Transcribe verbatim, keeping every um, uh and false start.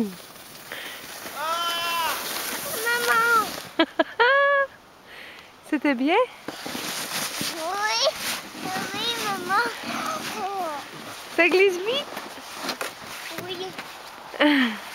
Maman. C'était bien? Oui, oui, maman. Ça glisse vite? Oui.